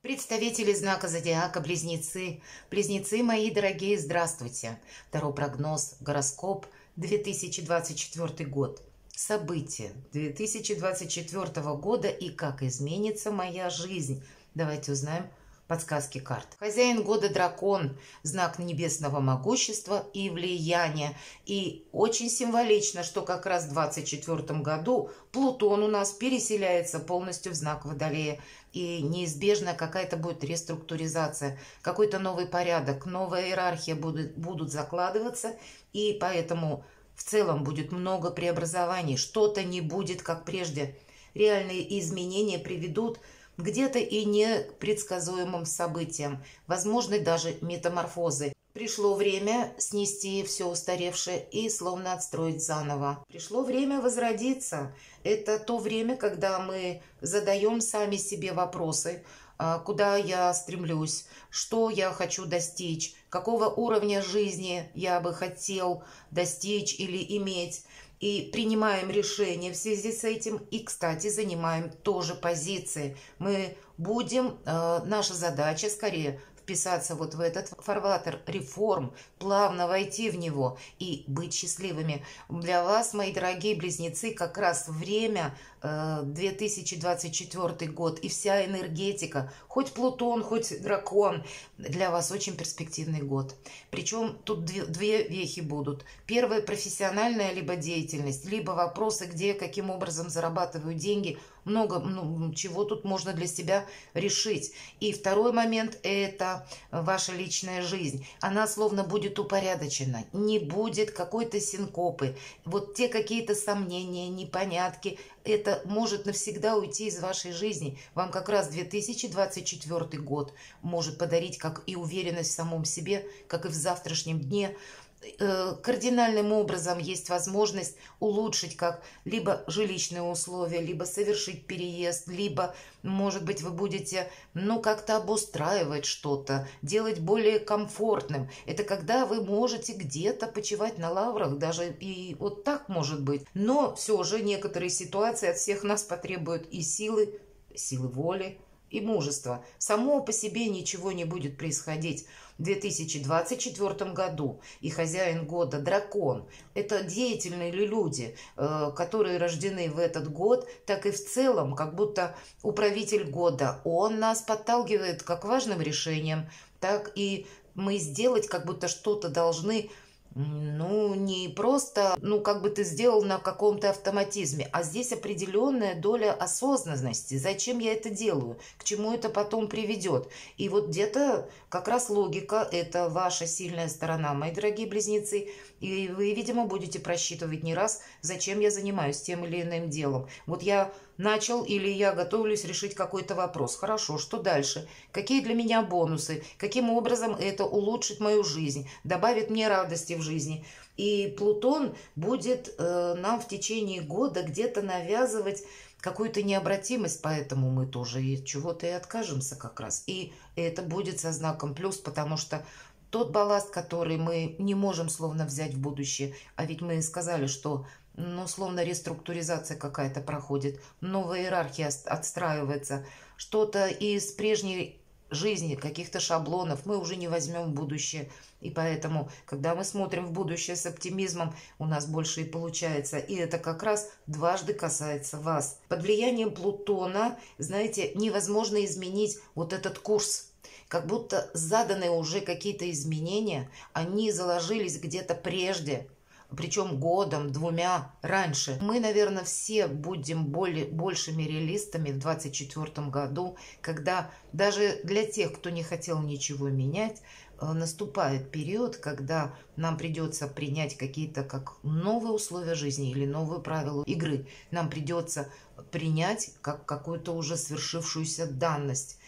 Представители знака зодиака Близнецы. Близнецы мои дорогие, здравствуйте. Таро прогноз, гороскоп, 2024 год. События 2024 года и как изменится моя жизнь. Давайте узнаем подсказки карт. Хозяин года дракон, знак небесного могущества и влияния. И очень символично, что как раз в 2024 году Плутон у нас переселяется полностью в знак Водолея. И неизбежно какая-то будет реструктуризация, какой-то новый порядок, новая иерархия будут закладываться. И поэтому в целом будет много преобразований. Что-то не будет как прежде. Реальные изменения приведут где-то и непредсказуемым событиям, возможны даже метаморфозы. Пришло время снести все устаревшее и словно отстроить заново. Пришло время возродиться. Это то время, когда мы задаем сами себе вопросы, куда я стремлюсь, что я хочу достичь, какого уровня жизни я бы хотел достичь или иметь. И принимаем решения в связи с этим. И, кстати, занимаем тоже позиции. Мы будем, наша задача скорее вписаться вот в этот фарватер реформ, плавно войти в него и быть счастливыми. Для вас, мои дорогие близнецы, как раз время 2024 год и вся энергетика, хоть Плутон, хоть дракон, для вас очень перспективный год. Причем тут две вехи будут. Первая — профессиональная либо деятельность, либо вопросы, где, каким образом зарабатываю деньги. Много чего тут можно для себя решить. И второй момент — это ваша личная жизнь. Она словно будет упорядочена. Не будет какой-то синкопы. Вот те какие-то сомнения, непонятки, это может навсегда уйти из вашей жизни. Вам как раз 2024 год может подарить как и уверенность в самом себе, как и в завтрашнем дне. Кардинальным образом есть возможность улучшить как либо жилищные условия, либо совершить переезд, либо, может быть, вы будете, как-то обустраивать что-то, делать более комфортным. Это когда вы можете где-то почивать на лаврах, даже и вот так может быть. Но все же некоторые ситуации от всех нас потребуют и силы воли, и мужество. Само по себе ничего не будет происходить. В 2024 году и хозяин года дракон — это деятельные люди, которые рождены в этот год, так и в целом, как будто управитель года. Он нас подталкивает как к важным решениям, так и мы сделать как будто что-то должны. Не просто, как бы ты сделал на каком-то автоматизме, а здесь определенная доля осознанности. Зачем я это делаю? К чему это потом приведет? И вот где-то как раз логика — это ваша сильная сторона, мои дорогие близнецы. И вы, видимо, будете просчитывать не раз, зачем я занимаюсь тем или иным делом. Вот я начал или я готовлюсь решить какой-то вопрос. Хорошо, что дальше? Какие для меня бонусы? Каким образом это улучшит мою жизнь? Добавит мне радости в жизни? И Плутон будет нам в течение года где-то навязывать какую-то необратимость, поэтому мы тоже и чего-то и откажемся как раз. И это будет со знаком плюс, потому что тот балласт, который мы не можем словно взять в будущее, а ведь мы сказали, что словно реструктуризация какая-то проходит, новая иерархия отстраивается, что-то из прежней жизни, каких-то шаблонов мы уже не возьмем в будущее. И поэтому, когда мы смотрим в будущее с оптимизмом, у нас больше и получается. И это как раз дважды касается вас. Под влиянием Плутона, знаете, невозможно изменить вот этот курс. Как будто заданы уже какие-то изменения, они заложились где-то прежде, причем годом, двумя раньше. Мы, наверное, все будем большими реалистами в 2024 году, когда даже для тех, кто не хотел ничего менять, наступает период, когда нам придется принять какие-то как новые условия жизни или новые правила игры. Нам придется принять как какую-то уже свершившуюся данность.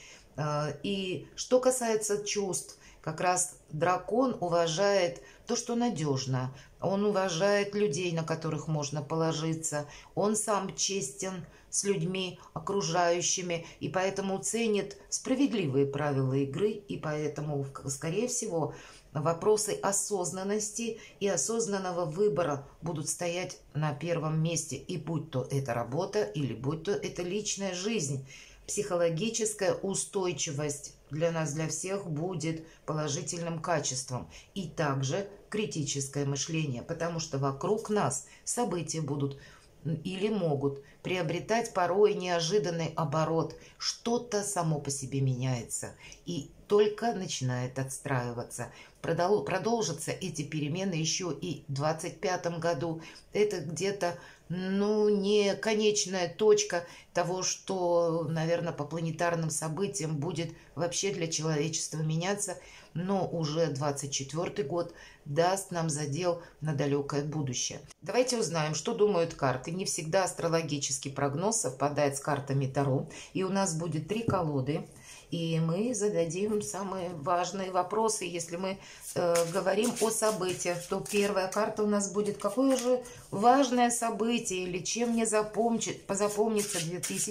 И что касается чувств, как раз дракон уважает то, что надежно. Он уважает людей, на которых можно положиться. Он сам честен с людьми окружающими, и поэтому ценит справедливые правила игры, и поэтому, скорее всего, вопросы осознанности и осознанного выбора будут стоять на первом месте. И будь то это работа, или будь то это личная жизнь. Психологическая устойчивость для нас, для всех будет положительным качеством. И также критическое мышление, потому что вокруг нас события будут или могут приобретать порой неожиданный оборот. Что-то само по себе меняется и только начинает отстраиваться. Продолжатся эти перемены еще и в 2025 году. Это где-то, не конечная точка того, что, наверное, по планетарным событиям будет вообще для человечества меняться. Но уже 2024 год даст нам задел на далекое будущее. Давайте узнаем, что думают карты. Не всегда астрологический прогноз совпадает с картами Таро. И у нас будет 3 колоды. И мы зададим самые важные вопросы. Если мы говорим о событиях, то первая карта у нас будет: какое же важное событие или чем мне запомнится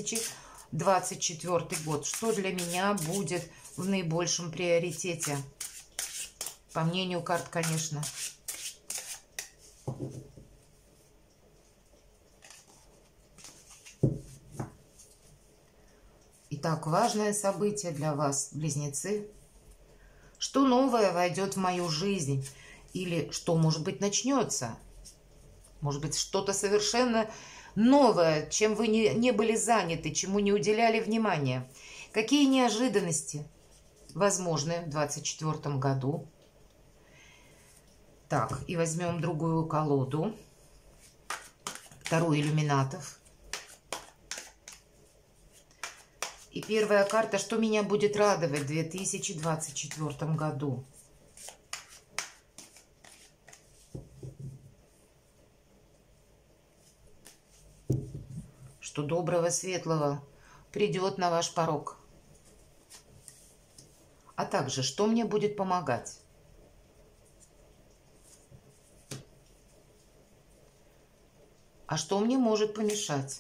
2024 год? Что для меня будет в наибольшем приоритете? По мнению карт, конечно. Итак, важное событие для вас, близнецы. Что новое войдет в мою жизнь? Или что, может быть, начнется? Может быть, что-то совершенно новое, чем вы не были заняты, чему не уделяли внимания. Какие неожиданности возможны в 2024 году? Так, и возьмем другую колоду. Вторую иллюминатов. И первая карта: что меня будет радовать в 2024 году? Что доброго, светлого придет на ваш порог? А также, что мне будет помогать? А что мне может помешать?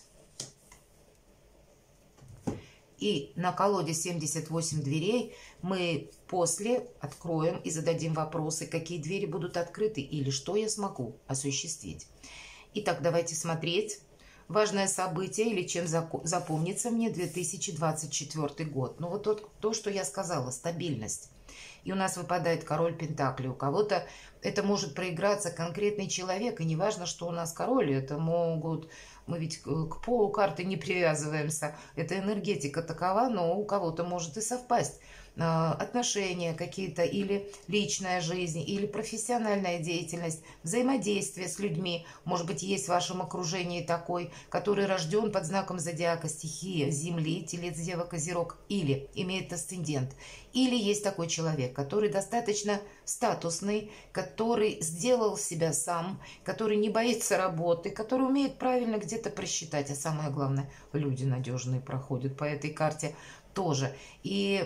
И на колоде 78 дверей мы после откроем и зададим вопросы, какие двери будут открыты или что я смогу осуществить. Итак, давайте смотреть. Важное событие или чем запомнится мне 2024 год. Ну вот то, что я сказала, стабильность. И у нас выпадает король Пентаклей. У кого-то это может проиграться конкретный человек. И не важно, что у нас король. Это могут... Мы ведь к полу карты не привязываемся. Эта энергетика такова, но у кого-то может и совпасть. Отношения какие-то, или личная жизнь, или профессиональная деятельность, взаимодействие с людьми. Может быть, есть в вашем окружении такой, который рожден под знаком зодиака стихии Земли, Телец, Дева, Козерог, или имеет асцендент. Или есть такой человек, который достаточно статусный, который сделал себя сам, который не боится работы, который умеет правильно где-то просчитать. А самое главное, люди надежные проходят по этой карте тоже. И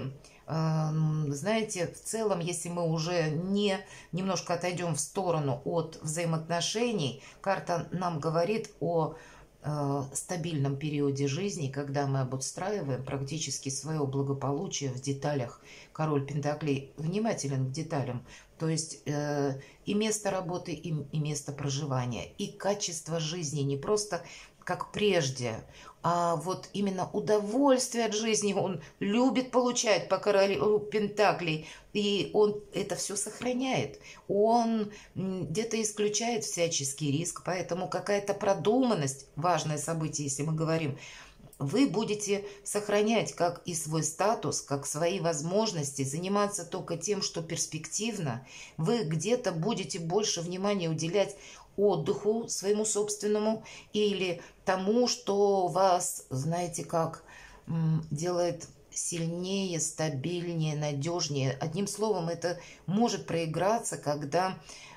знаете, в целом, если мы уже немножко отойдем в сторону от взаимоотношений, карта нам говорит о стабильном периоде жизни, когда мы обустраиваем практически свое благополучие в деталях. Король Пентаклей внимателен к деталям, то есть и место работы, и место проживания, и качество жизни, не просто как прежде, а вот именно удовольствие от жизни он любит получать по королю Пентаклей, и он это все сохраняет. Он где-то исключает всяческий риск, поэтому какая-то продуманность, важное событие, если мы говорим, вы будете сохранять как и свой статус, как свои возможности, заниматься только тем, что перспективно. Вы где-то будете больше внимания уделять отдыху своему собственному или тому, что вас, знаете как, делает сильнее, стабильнее, надежнее. Одним словом, это может проиграться, когда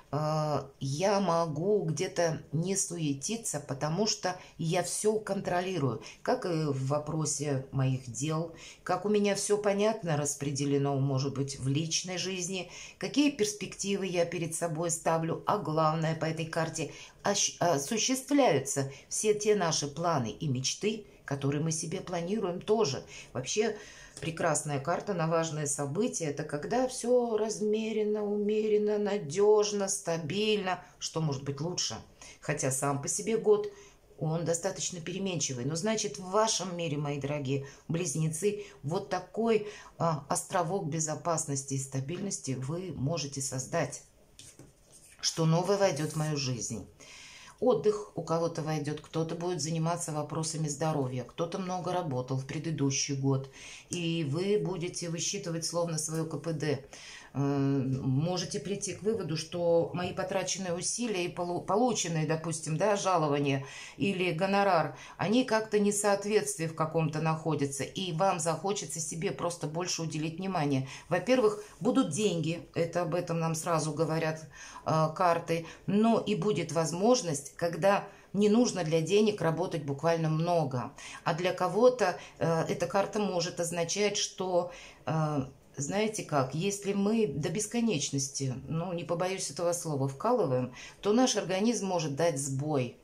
я могу где-то не суетиться, потому что я все контролирую, как и в вопросе моих дел, как у меня все понятно распределено, может быть, в личной жизни, какие перспективы я перед собой ставлю, а главное, по этой карте осуществляются все те наши планы и мечты, которые мы себе планируем тоже. Вообще, прекрасная карта на важные события – это когда все размеренно, умеренно, надежно, стабильно. Что может быть лучше? Хотя сам по себе год он достаточно переменчивый. Но значит, в вашем мире, мои дорогие близнецы, вот такой островок безопасности и стабильности вы можете создать, что новое войдет в мою жизнь. Отдых у кого-то войдет, кто-то будет заниматься вопросами здоровья, кто-то много работал в предыдущий год, и вы будете высчитывать словно свое КПД. Можете прийти к выводу, что мои потраченные усилия и полученные, допустим, да, жалования или гонорар, они как-то несоответствии в каком-то находятся, и вам захочется себе просто больше уделить внимание. Во-первых, будут деньги, это об этом нам сразу говорят карты, но и будет возможность, когда не нужно для денег работать буквально много. А для кого-то эта карта может означать, что знаете как, если мы до бесконечности, ну не побоюсь этого слова, вкалываем, то наш организм может дать сбой.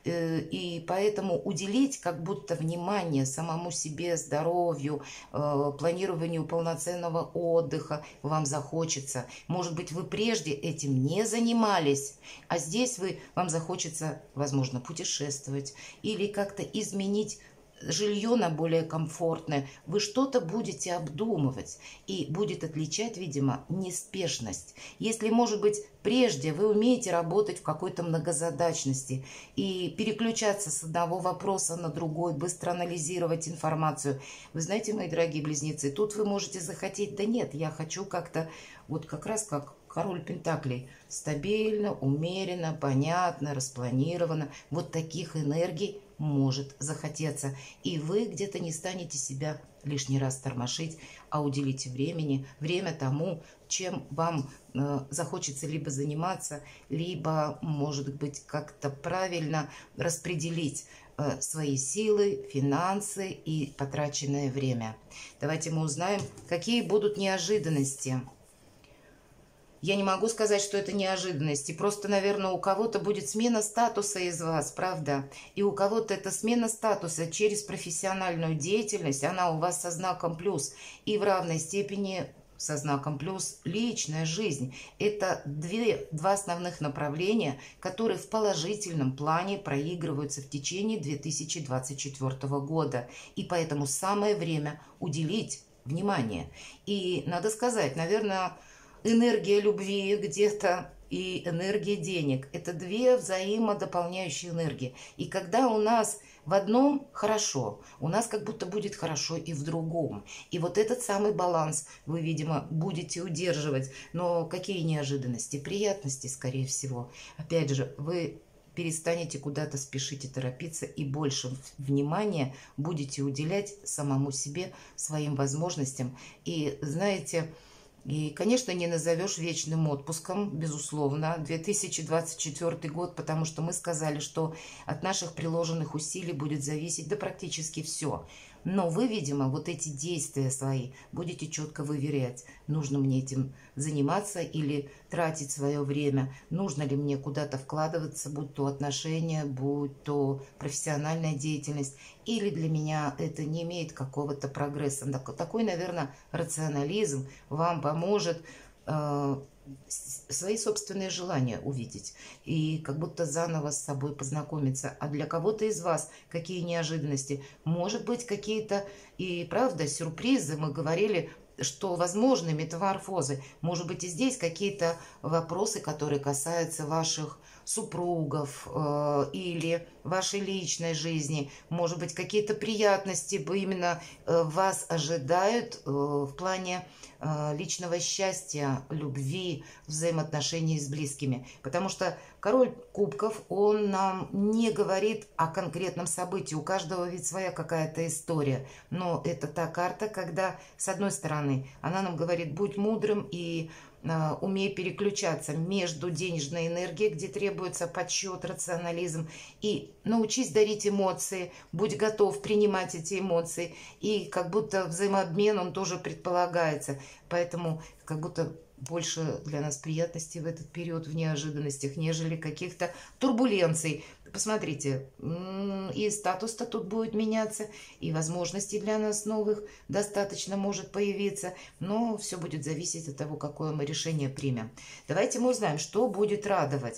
И поэтому уделить как будто внимание самому себе, здоровью, планированию полноценного отдыха вам захочется. Может быть, вы прежде этим не занимались, а здесь вам захочется, возможно, путешествовать или как-то изменить жилье на более комфортное, вы что-то будете обдумывать, и будет отличать, видимо, неспешность. Если, может быть, прежде вы умеете работать в какой-то многозадачности и переключаться с одного вопроса на другой, быстро анализировать информацию, вы знаете, мои дорогие близнецы, тут вы можете захотеть, да нет, я хочу как-то, вот как раз как король Пентаклей, стабильно, умеренно, понятно, распланировано. Вот таких энергий может захотеться. И вы где-то не станете себя лишний раз тормошить, а уделите время тому, чем вам захочется либо заниматься, либо, может быть, как-то правильно распределить свои силы, финансы и потраченное время. Давайте мы узнаем, какие будут неожиданности. Я не могу сказать, что это неожиданность. И просто, наверное, у кого-то будет смена статуса из вас, правда? И у кого-то эта смена статуса через профессиональную деятельность, она у вас со знаком плюс. И в равной степени со знаком плюс личная жизнь. Это два основных направления, которые в положительном плане проигрываются в течение 2024 года. И поэтому самое время уделить внимание. И надо сказать, наверное, энергия любви где-то и энергия денег. Это две взаимодополняющие энергии. И когда у нас в одном хорошо, у нас как будто будет хорошо и в другом. И вот этот самый баланс вы, видимо, будете удерживать. Но какие неожиданности? Приятности, скорее всего. Опять же, вы перестанете куда-то спешить и торопиться, и больше внимания будете уделять самому себе, своим возможностям. И знаете, и, конечно, не назовешь вечным отпуском, безусловно, 2024 год, потому что мы сказали, что от наших приложенных усилий будет зависеть да практически все. Но вы, видимо, вот эти действия свои будете четко выверять. Нужно мне этим заниматься или тратить свое время? Нужно ли мне куда-то вкладываться, будь то отношения, будь то профессиональная деятельность? Или для меня это не имеет какого-то прогресса? Такой, наверное, рационализм вам поможет свои собственные желания увидеть и как будто заново с собой познакомиться. А для кого-то из вас какие неожиданности? Может быть, какие-то и правда сюрпризы. Мы говорили, что возможны метаморфозы. Может быть, и здесь какие-то вопросы, которые касаются ваших супругов или вашей личной жизни. Может быть, какие-то приятности именно вас ожидают в плане личного счастья, любви, взаимоотношений с близкими. Потому что король кубков, он нам не говорит о конкретном событии. У каждого ведь своя какая-то история. Но это та карта, когда, с одной стороны, она нам говорит, будь мудрым и умей переключаться между денежной энергией, где требуется подсчет, рационализм, и научись дарить эмоции, будь готов принимать эти эмоции, и как будто взаимообмен, он тоже предполагается, поэтому как будто больше для нас приятностей в этот период в неожиданностях, нежели каких-то турбуленций. Посмотрите, и статус-то тут будет меняться, и возможностей для нас новых достаточно может появиться, но все будет зависеть от того, какое мы решение примем. Давайте мы узнаем, что будет радовать.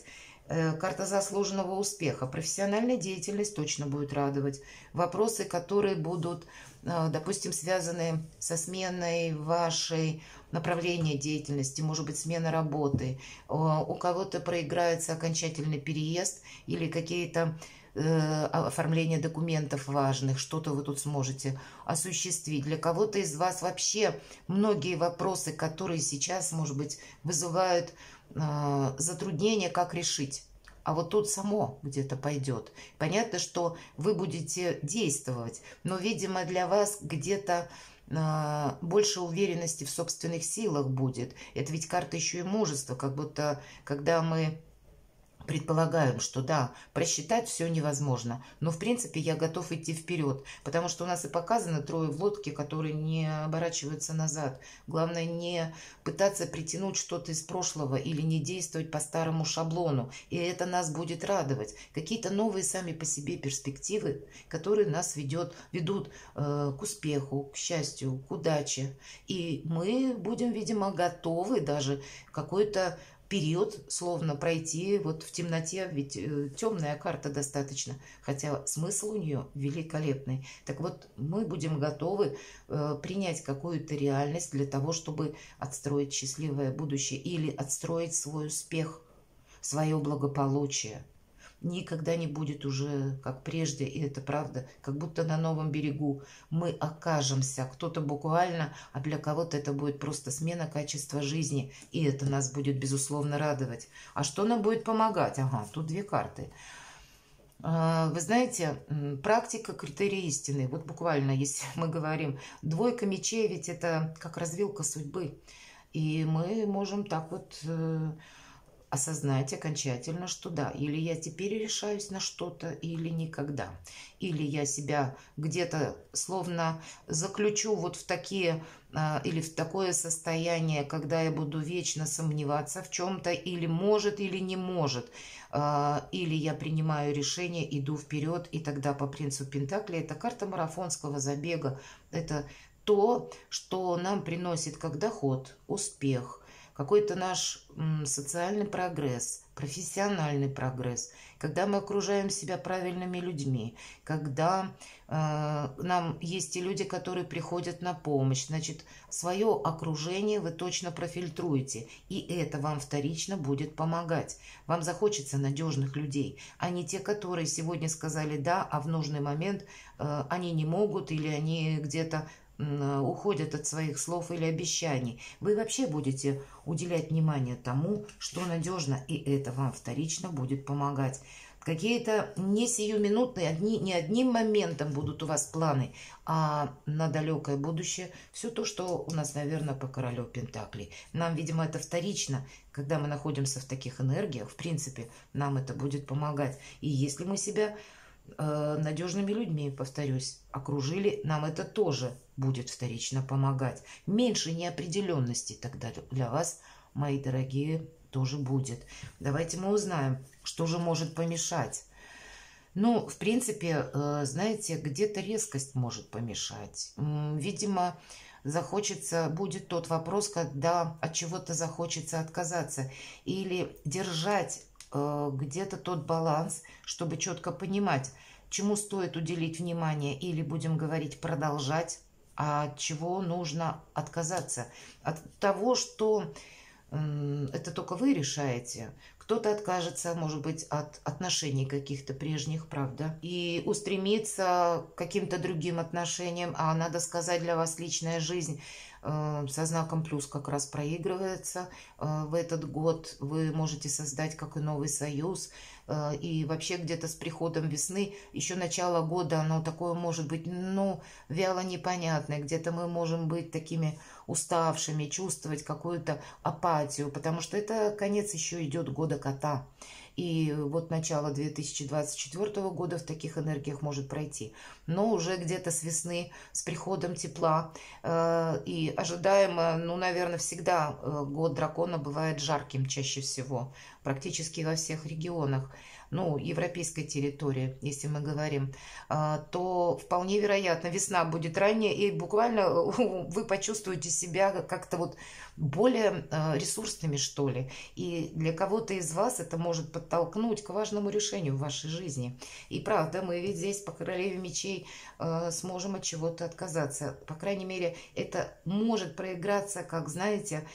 Карта заслуженного успеха. Профессиональная деятельность точно будет радовать. Вопросы, которые будут, допустим, связаны со сменой вашей направления деятельности, может быть, смена работы. У кого-то проиграется окончательный переезд или какие-то оформление документов важных, что-то вы тут сможете осуществить. Для кого-то из вас вообще многие вопросы, которые сейчас, может быть, вызывают затруднения, как решить. А вот тут само где-то пойдет. Понятно, что вы будете действовать, но, видимо, для вас где-то больше уверенности в собственных силах будет. Это ведь карта еще и мужества, как будто, когда мы предполагаем, что да, просчитать все невозможно, но в принципе я готов идти вперед, потому что у нас и показано трое в лодке, которые не оборачиваются назад. Главное не пытаться притянуть что-то из прошлого или не действовать по старому шаблону, и это нас будет радовать. Какие-то новые сами по себе перспективы, которые нас ведут к успеху, к счастью, к удаче. И мы будем, видимо, готовы даже какой-то период словно пройти вот в темноте, ведь темная карта достаточно, хотя смысл у нее великолепный. Так вот, мы будем готовы принять какую-то реальность для того, чтобы отстроить счастливое будущее или отстроить свой успех, свое благополучие. Никогда не будет уже как прежде, и это правда, как будто на новом берегу мы окажемся, кто-то буквально, а для кого-то это будет просто смена качества жизни, и это нас будет, безусловно, радовать. А что нам будет помогать? Ага, тут две карты. Вы знаете, практика критерий истины, вот буквально, если мы говорим, двойка мечей, ведь это как развилка судьбы, и мы можем так вот осознать окончательно, что да, или я теперь решаюсь на что-то, или никогда. Или я себя где-то словно заключу вот в такие, или в такое состояние, когда я буду вечно сомневаться в чем-то, или может, или не может. Или я принимаю решение, иду вперед, и тогда по принципу Пентаклей, это карта марафонского забега, это то, что нам приносит как доход, успех, какой-то наш социальный прогресс, профессиональный прогресс, когда мы окружаем себя правильными людьми, когда нам есть и люди, которые приходят на помощь, значит, свое окружение вы точно профильтруете, и это вам вторично будет помогать. Вам захочется надежных людей, а не те, которые сегодня сказали «да», а в нужный момент они не могут или они где-то уходят от своих слов или обещаний. Вы вообще будете уделять внимание тому, что надежно, и это вам вторично будет помогать. Какие-то не сиюминутные, не одним моментом будут у вас планы, а на далекое будущее все то, что у нас, наверное, по королю Пентаклей. Нам, видимо, это вторично, когда мы находимся в таких энергиях, в принципе, нам это будет помогать. И если мы себя надежными людьми, повторюсь, окружили, нам это тоже будет вторично помогать. Меньше неопределенности тогда для вас, мои дорогие, тоже будет. Давайте мы узнаем, что же может помешать. Ну, в принципе, знаете, где-то резкость может помешать. Видимо, будет тот вопрос, когда от чего-то захочется отказаться. Или держать где-то тот баланс, чтобы четко понимать, чему стоит уделить внимание, или, будем говорить, продолжать, а от чего нужно отказаться. От того, что это только вы решаете. Кто-то откажется, может быть, от отношений каких-то прежних, правда, и устремится к каким-то другим отношениям, а надо сказать, для вас личная жизнь со знаком плюс как раз проигрывается в этот год. Вы можете создать как и новый союз, и вообще где-то с приходом весны, еще начало года, оно такое может быть, ну, вяло непонятное, где-то мы можем быть такими уставшими, чувствовать какую-то апатию, потому что это конец еще идет года кота. И вот начало 2024 года в таких энергиях может пройти. Но уже где-то с весны, с приходом тепла и ожидаемо, ну, наверное, всегда год дракона бывает жарким чаще всего. практически во всех регионах, ну, европейской территории, если мы говорим, то вполне вероятно, весна будет ранняя, и буквально вы почувствуете себя как-то вот более ресурсными, что ли. И для кого-то из вас это может подтолкнуть к важному решению в вашей жизни. И правда, мы ведь здесь по королеве мечей сможем от чего-то отказаться. По крайней мере, это может проиграться, как, знаете,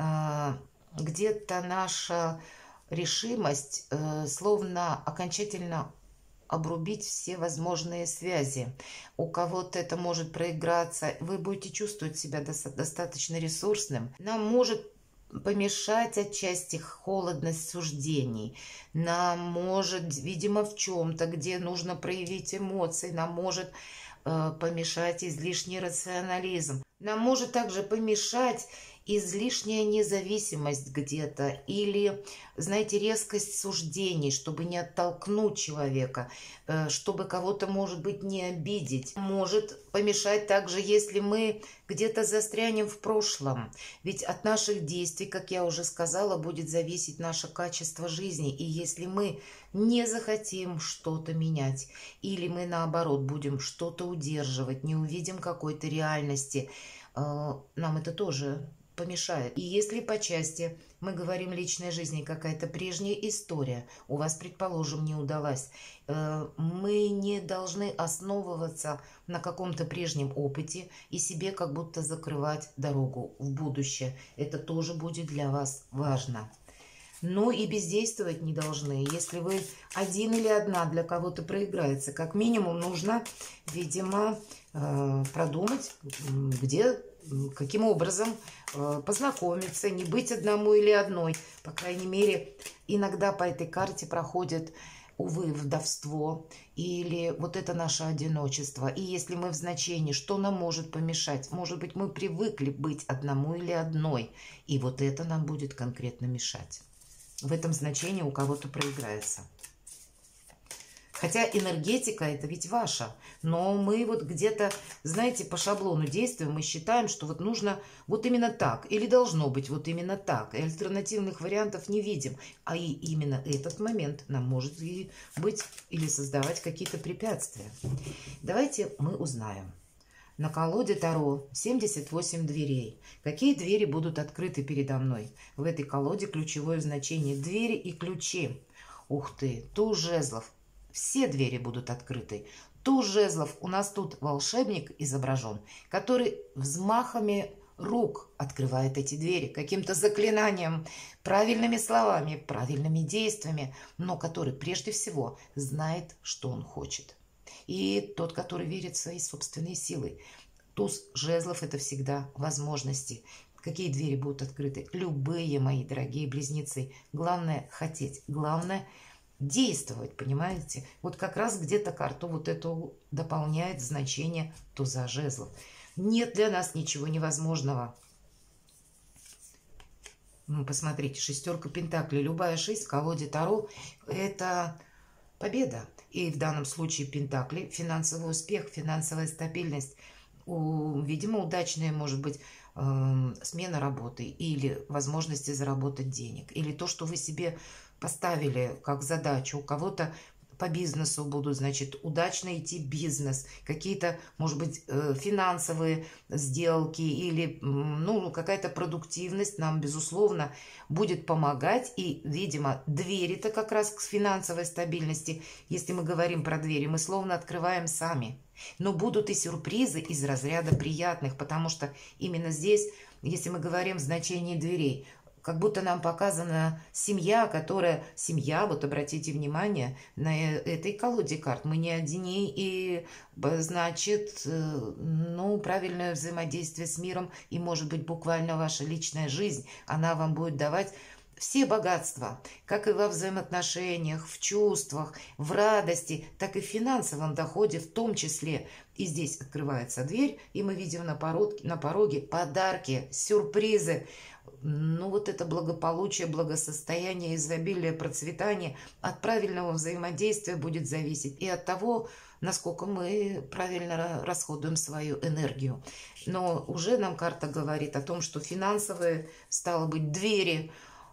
где-то наша решимость словно окончательно обрубить все возможные связи. У кого-то это может проиграться. Вы будете чувствовать себя достаточно ресурсным. Нам может помешать отчасти холодность суждений. Нам может, видимо, в чем-то, где нужно проявить эмоции, нам может помешать излишний рационализм. Нам может также помешать излишняя независимость где-то или, знаете, резкость суждений, чтобы не оттолкнуть человека, чтобы кого-то, может быть, не обидеть. Может помешать также, если мы где-то застрянем в прошлом. Ведь от наших действий, как я уже сказала, будет зависеть наше качество жизни. И если мы не захотим что-то менять, или мы, наоборот, будем что-то удерживать, не увидим какой-то реальности, нам это тоже помешает. И если по части мы говорим личной жизни, какая-то прежняя история у вас, предположим, не удалась, мы не должны основываться на каком-то прежнем опыте и себе как будто закрывать дорогу в будущее. Это тоже будет для вас важно. Но и бездействовать не должны. Если вы один или одна для кого-то проиграется, как минимум нужно, видимо, продумать, где, каким образом познакомиться, не быть одному или одной. По крайней мере, иногда по этой карте проходит, увы, вдовство или вот это наше одиночество. И если мы в значении, что нам может помешать? Может быть, мы привыкли быть одному или одной, и вот это нам будет конкретно мешать. В этом значении у кого-то проиграется. Хотя энергетика это ведь ваша, но мы вот где-то, знаете, по шаблону действия мы считаем, что вот нужно вот именно так, или должно быть вот именно так, и альтернативных вариантов не видим. А и именно этот момент нам может и быть или создавать какие-то препятствия. Давайте мы узнаем. На колоде Таро 78 дверей. Какие двери будут открыты передо мной? В этой колоде ключевое значение двери и ключи. Ух ты, туз жезлов. Все двери будут открыты. Туз жезлов, у нас тут волшебник изображен, который взмахами рук открывает эти двери, каким-то заклинанием, правильными словами, правильными действиями, но который прежде всего знает, что он хочет. И тот, который верит в свои собственные силы. Туз жезлов – это всегда возможности. Какие двери будут открыты? Любые, мои дорогие близнецы. Главное – хотеть. Главное – действовать, понимаете? Вот как раз где-то карту вот эту дополняет значение туза жезлов. Нет для нас ничего невозможного. Ну, посмотрите, шестерка пентаклей. Любая 6 в колоде Таро – это победа. И в данном случае пентакли – финансовый успех, финансовая стабильность. Видимо, удачная может быть смена работы или возможности заработать денег. Или то, что вы себе поставили как задачу. У кого-то по бизнесу будут, значит, удачно идти бизнес, какие-то, может быть, финансовые сделки или, ну, какая-то продуктивность нам, безусловно, будет помогать. И, видимо, двери-то как раз к финансовой стабильности, если мы говорим про двери, мы словно открываем сами. Но будут и сюрпризы из разряда приятных, потому что именно здесь, если мы говорим в значении дверей, как будто нам показана семья, которая... Семья, вот обратите внимание, на этой колоде карт мы не одни, и, значит, ну, правильное взаимодействие с миром, и, может быть, буквально ваша личная жизнь, она вам будет давать все богатства, как и во взаимоотношениях, в чувствах, в радости, так и в финансовом доходе в том числе. И здесь открывается дверь, и мы видим на пороге подарки, сюрпризы. Ну, вот это благополучие, благосостояние, изобилие, процветание от правильного взаимодействия будет зависеть и от того, насколько мы правильно расходуем свою энергию. Но уже нам карта говорит о том, что финансовые, стало быть, двери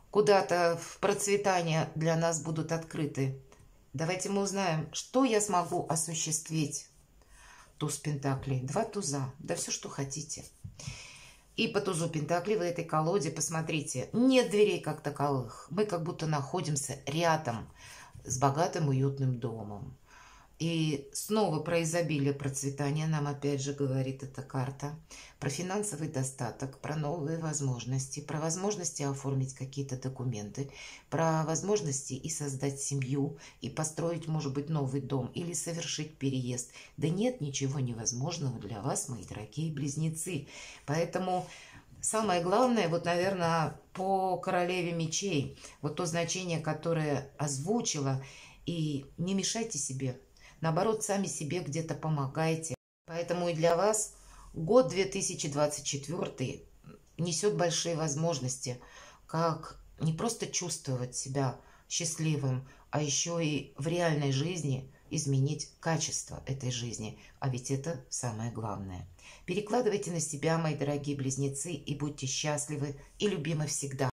куда-то в процветание для нас будут открыты. Давайте мы узнаем, что я смогу осуществить. Туз пентаклей, 2 туза, да все, что хотите. И по тузу пентаклей в этой колоде, посмотрите, нет дверей как таковых. Мы как будто находимся рядом с богатым уютным домом. И снова про изобилие, процветание нам опять же говорит эта карта. Про финансовый достаток, про новые возможности, про возможности оформить какие-то документы, про возможности и создать семью, и построить, может быть, новый дом, или совершить переезд. Да нет ничего невозможного для вас, мои дорогие близнецы. Поэтому самое главное, вот, наверное, по королеве мечей, вот то значение, которое озвучила, и не мешайте себе. Наоборот, сами себе где-то помогайте. Поэтому и для вас год 2024 несет большие возможности, как не просто чувствовать себя счастливым, а еще и в реальной жизни изменить качество этой жизни. А ведь это самое главное. Перекладывайте на себя, мои дорогие близнецы, и будьте счастливы и любимы всегда.